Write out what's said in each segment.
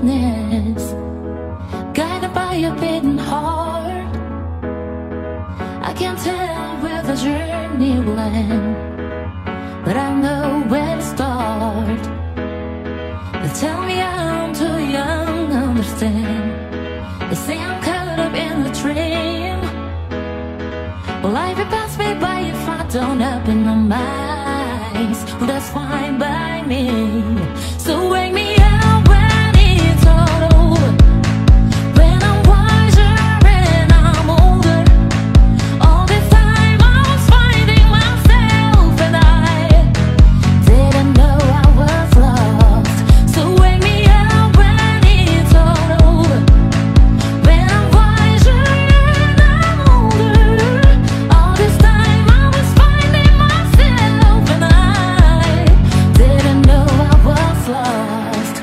darkness, guided by a beating heart. I can't tell where the journey will end, but I know where to start. They tell me I'm too young to understand. They say I'm caught up in the dream. Well, life will pass me by if I don't open my eyes. Well, that's fine by me. So wake me up when it's all over, when I'm wiser and I'm older. All this time I was finding myself, and I didn't know I was lost. So wake me up when it's all over, when I'm wiser and I'm older. All this time I was finding myself, and I didn't know I was lost.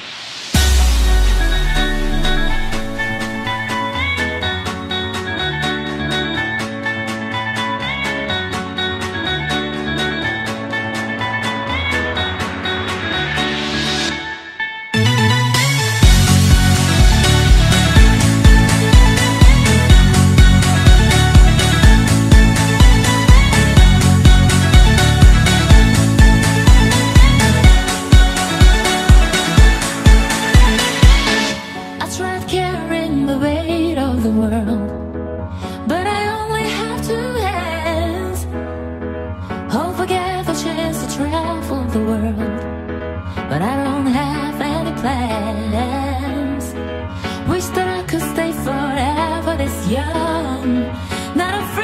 I tried carrying the weight of the world, but I only have two hands. Hope I get the chance to travel the world, but I don't have any plans. Wish that I could stay forever this young, not afraid